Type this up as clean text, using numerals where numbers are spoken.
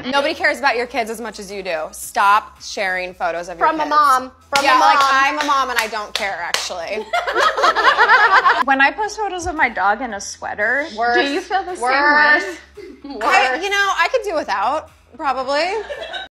Nobody cares about your kids as much as you do. Stop sharing photos of your kids. From a mom. Yeah, like I'm a mom and I don't care actually. When I post photos of my dog in a sweater, do you feel the same way? I could do without, probably.